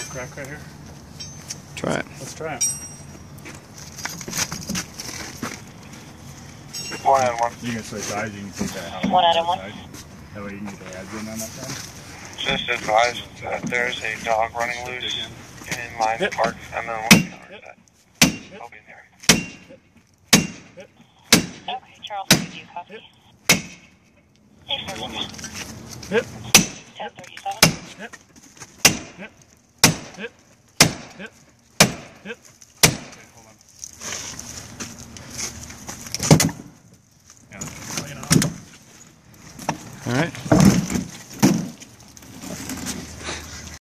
crack right here? Try it. Let's try it. 1 out of 1. You can switch sides, you can see that. 1 out of 1. That way you can get the ads in on that side. Just advised that there's a dog running loose in Lions Park. I'm on one counter set. I'll be there. Okay, Charles, do you copy? Hip. 1037. Hip. Hip. Hip. Hip. Hip.